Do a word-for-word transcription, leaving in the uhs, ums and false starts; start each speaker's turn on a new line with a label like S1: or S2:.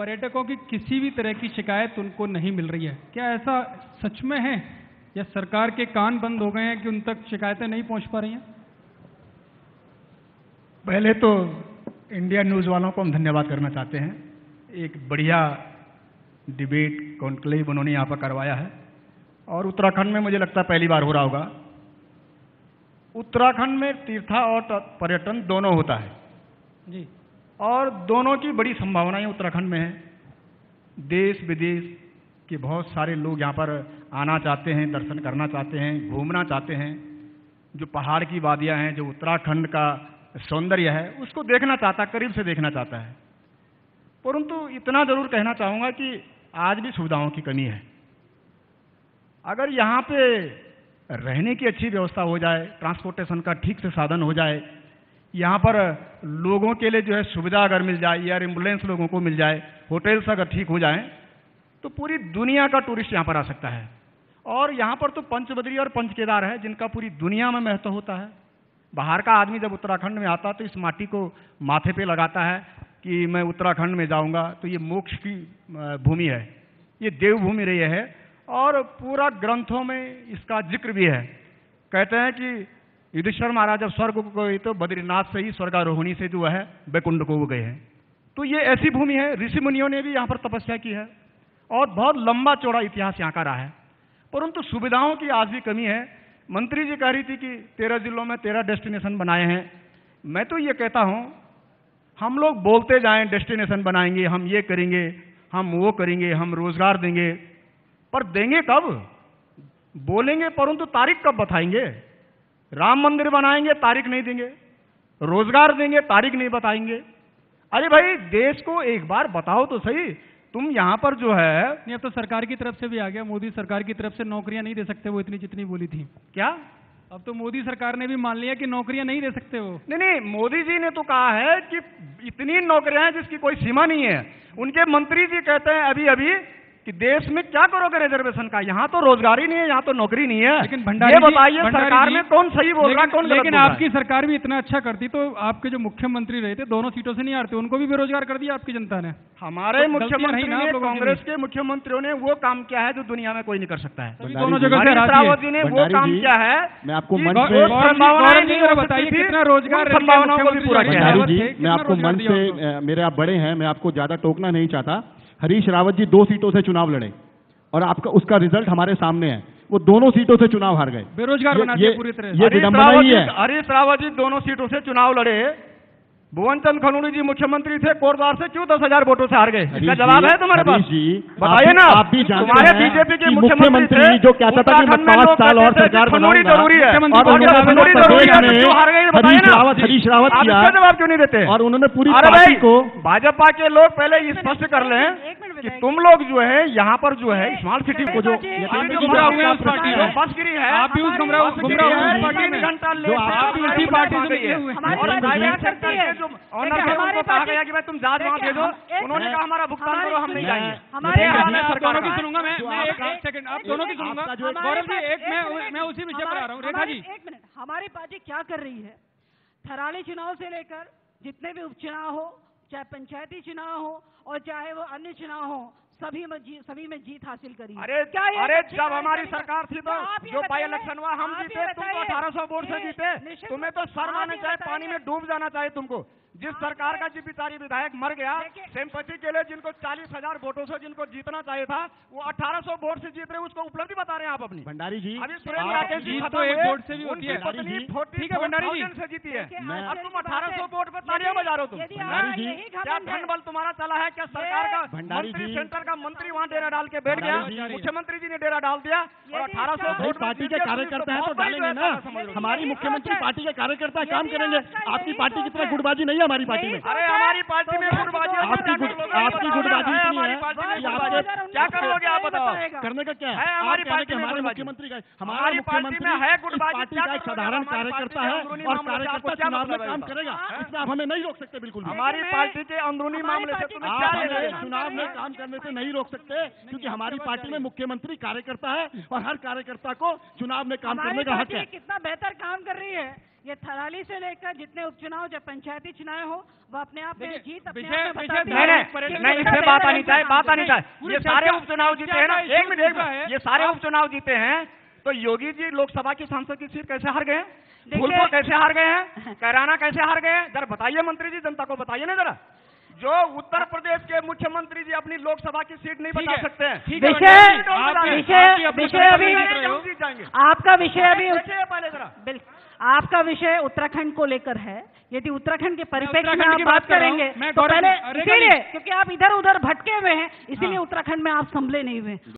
S1: पर्यटकों की किसी भी तरह की शिकायत उनको नहीं मिल रही है। क्या ऐसा सच में है या सरकार के कान बंद हो गए हैं कि उन तक शिकायतें नहीं पहुंच पा रही हैं?
S2: पहले तो इंडिया न्यूज़ वालों को हम धन्यवाद करना चाहते हैं। एक बढ़िया डिबेट कॉन्क्लेव उन्होंने यहाँ पर करवाया है और उत्तराखंड में मुझे लगता है पहली बार हो रहा होगा। उत्तराखंड में तीर्था और पर्यटन दोनों होता है
S1: जी,
S2: और दोनों की बड़ी संभावनाएं उत्तराखंड में है। देश विदेश के बहुत सारे लोग यहाँ पर आना चाहते हैं, दर्शन करना चाहते हैं, घूमना चाहते हैं। जो पहाड़ की वादियाँ हैं, जो उत्तराखंड का सौंदर्य है, उसको देखना चाहता, करीब से देखना चाहता है। परंतु इतना जरूर कहना चाहूँगा कि आज भी सुविधाओं की कमी है। अगर यहाँ पे रहने की अच्छी व्यवस्था हो जाए, ट्रांसपोर्टेशन का ठीक से साधन हो जाए, यहाँ पर लोगों के लिए जो है सुविधा अगर मिल जाए, एयर एम्बुलेंस लोगों को मिल जाए, होटल्स अगर ठीक हो जाएं, तो पूरी दुनिया का टूरिस्ट यहाँ पर आ सकता है। और यहाँ पर तो पंचबद्री और पंचकेदार है जिनका पूरी दुनिया में महत्व होता है। बाहर का आदमी जब उत्तराखंड में आता तो इस माटी को माथे पे लगाता है कि मैं उत्तराखंड में जाऊँगा, तो ये मोक्ष की भूमि है, ये देवभूमि रही है। और पूरा ग्रंथों में इसका जिक्र भी है। कहते हैं कि युधिष्ठिर महाराज जब स्वर्ग को गए तो बद्रीनाथ से ही स्वर्गारोहणी से जो है बैकुंठ को वो गए हैं। तो ये ऐसी भूमि है, ऋषि मुनियों ने भी यहाँ पर तपस्या की है और बहुत लंबा चौड़ा इतिहास यहाँ का रहा है। परंतु सुविधाओं की आज भी कमी है। मंत्री जी कह रही थी कि तेरह जिलों में तेरह डेस्टिनेशन बनाए हैं। मैं तो ये कहता हूँ, हम लोग बोलते जाएं डेस्टिनेशन बनाएंगे, हम ये करेंगे, हम वो करेंगे, हम रोजगार देंगे, पर देंगे कब? बोलेंगे परंतु तारीख कब बताएंगे? राम मंदिर बनाएंगे, तारीख नहीं देंगे। रोजगार देंगे, तारीख नहीं बताएंगे। अरे भाई, देश को एक बार बताओ तो सही। तुम यहाँ पर जो है,
S1: नहीं, अब तो सरकार की तरफ से भी आ गया, मोदी सरकार की तरफ से नौकरियां नहीं दे सकते वो इतनी जितनी बोली थी।
S2: क्या?
S1: अब तो मोदी सरकार ने भी मान लिया कि नौकरियां नहीं दे सकते वो।
S2: नहीं नहीं, मोदी जी ने तो कहा है कि इतनी नौकरियां हैं जिसकी कोई सीमा नहीं है। उनके मंत्री जी कहते हैं अभी अभी कि देश में क्या करोगे रिजर्वेशन का, यहाँ तो रोजगार ही नहीं है, यहाँ तो नौकरी नहीं है।
S1: लेकिन भंडारी
S2: ये बताइए सरकार
S1: जी,
S2: में कौन सही बोल रहा है, कौन गलत बोल रहा है?
S1: लेकिन आपकी सरकार भी इतना अच्छा करती तो आपके जो मुख्यमंत्री रहे थे दोनों सीटों से नहीं हारते, उनको भी बेरोजगार कर दिया आपकी जनता ने।
S2: हमारे मुख्यमंत्री ने, कांग्रेस के मुख्यमंत्रियों ने वो काम किया है जो दुनिया में कोई नहीं कर सकता है।
S1: दोनों जगह से
S2: रावत जी ने वो काम किया है।
S3: मैं आपको
S1: बताइए कितना रोजगार
S3: संभावनाओं को भी पूरा किया है। मैं आपको मन से, मेरे आप बड़े हैं, मैं आपको ज्यादा टोकना नहीं चाहता। हरीश रावत जी दो सीटों से चुनाव लड़े और आपका उसका रिजल्ट हमारे सामने है। वो दोनों सीटों से चुनाव हार गए,
S1: बेरोजगार बना दिया पूरी तरह।
S2: ये विडंबना ही है। हरीश रावत जी दोनों सीटों से चुनाव लड़े। भुवन चंद खनूरी जी मुख्यमंत्री थे, कोटद्वार से क्यों दस हजार वोटों से हार गए? इसका जवाब है तुम्हारे पास? बताइए ना।
S3: आप भी जानते
S2: तुम्हारे
S3: हैं
S2: बीजेपी के
S3: कि
S2: मुख्यमंत्री
S3: जो कहता था कि मैं पांच साल और सरकार बनाऊंगा,
S2: जरूरी है,
S3: और उन्होंने हरीश रावत हरीश रावत किया,
S2: जवाब क्यों नहीं देते?
S3: और उन्होंने पूरी पार्टी को,
S2: भाजपा के लोग पहले ये स्पष्ट कर लें कि तुम लोग जो है यहाँ पर जो है स्मार्ट सिटी को जो बसगिरी है,
S1: आप भी उस गुमराह पार्टी में
S2: घंटा
S1: जो आप भी उसी पार्टी से लगे हुए हैं।
S2: और प्राइवेट सेक्टर के जो ऑनर थे उनको कहा गया कि भाई तुम जहाज वहां भेजो, उन्होंने कहा हमारा भुगतान करो, हम नहीं जाएंगे।
S1: हमारे दोनों की सुनूंगा मैं मैं एक सेकंड आप दोनों की सुनूंगा। गौरव जी एक मैं मैं उसी विषय पर आ रहा हूँ। रेखा जी
S4: एक मिनट, हमारी पार्टी क्या कर रही है? थराली चुनाव से लेकर जितने भी उपचुनाव हो, चाहे पंचायती चुनाव हो और चाहे वो अन्य चुनाव हो, सभी में जीत सभी में जीत हासिल करी।
S2: अरे क्या अरे जब हमारी सरकार थी तो जो बाई इलेक्शन हुआ हम जीते, तुम तो अठारह सौ वोट से जीते। तुम्हें तो शर्म आना चाहिए, पानी में डूब जाना चाहिए तुमको। जिस सरकार का जो बेचारी विधायक मर गया सिंपैथी के लिए, जिनको चालीस हजार वोटों से जिनको जीतना चाहिए था, वो अठारह सौ वोट से जीत रहे, उसको उपलब्धि बता रहे हैं आप अपनी।
S3: भंडारी जी
S2: अभी सुरेश राकेश जी
S1: तो एक वोट से भी होती है,
S2: ठीक है भंडारी जी से जीती है, अब तुम अठारह सौ वोट पर तालियां बजा रहे हो। तुम
S3: भंडारी जी
S2: क्या धन बल तुम्हारा चला है? क्या सरकार का मंत्री, सेंटर का मंत्री वहाँ डेरा डाल के बैठ गया, मुख्यमंत्री जी ने डेरा डाल दिया और अठारह सौ वोट
S3: पार्टी के कार्यकर्ता है तो डालेंगे ना। हमारी मुख्यमंत्री पार्टी के कार्यकर्ता काम करेंगे। आपकी पार्टी की तरह गुटबाजी नहीं है हमारी पार्टी में।
S2: हमारी पार्टी में गुटबाजी,
S3: आपकी आपकी गुटबाजी इतनी है कि आप
S2: क्या करोगे आप बताओ?
S3: करने का क्या है? हमारी पार्टी में हमारे मुख्यमंत्री का हमारी मुख्यमंत्री
S2: है गुटबाजी,
S3: पार्टी का एक साधारण कार्यकर्ता है और कार्यकर्ता चुनाव में काम करेगा, इसमें आप हमें नहीं रोक सकते। बिल्कुल
S2: हमारी पार्टी के अंदरूनी मामले से तुम्हें क्या
S3: हमें चुनाव में काम करने से नहीं रोक सकते, क्योंकि हमारी पार्टी में मुख्यमंत्री कार्यकर्ता है और हर कार्यकर्ता को चुनाव में काम करने का हक है।
S4: कितना बेहतर काम कर रही है ये थराली से लेकर जितने उपचुनाव जब पंचायती चुनाव हो वो अपने आप में
S1: देखिए,
S4: जीत अपने
S1: विषय-
S4: आप में
S1: विषय
S4: बताती
S2: नहीं
S4: है।
S2: नहीं नहीं इससे बात आनी चाहिए बात आनी चाहिए
S1: पूरी
S2: ये सारे
S1: चर्चा-
S2: उपचुनाव जीते हैं ना
S1: चर्चा
S2: एक मिनट एक
S1: इसका है।
S2: मिनट ये सारे उपचुनाव जीते हैं तो योगी जी लोकसभा की सांसद की सीट कैसे हार गए हैं?
S4: देखिए-
S2: फूलपुर कैसे हार गए हैं? कैराना कैसे हार गए हैं? जरा बताइए मंत्री जी, जनता को बताइए ना जरा। जो उत्तर प्रदेश के मुख्यमंत्री जी अपनी लोकसभा की सीट नहीं
S1: ठीक
S2: बचा
S1: है,
S2: सकते हैं,
S1: ठीक है,
S4: विषय
S1: मंत्री जी, आप-
S4: विषय
S1: आपकी अपनी
S4: विषय
S1: सरकार
S4: अभी
S1: नहीं जीत रहे हो।
S2: जीत जाएंगे।
S4: आपका विषय अभी
S2: देखिए पहले जरा
S4: बिल आपका विषय उत्तराखंड को लेकर है। यदि उत्तराखंड के परिप्रेक्ष्य में
S1: उत्तराखंड
S4: आप
S1: की
S4: बात
S1: बात कर रहा हूं।
S4: करेंगे
S1: मैं
S4: तो
S1: गौरव
S4: पहले
S1: जी, अरे
S4: इसीलिए
S1: गौरव जी।
S4: क्योंकि आप इधर उधर भटके हुए हैं इसीलिए
S1: हाँ।
S4: उत्तराखंड में आप संभले नहीं हुए।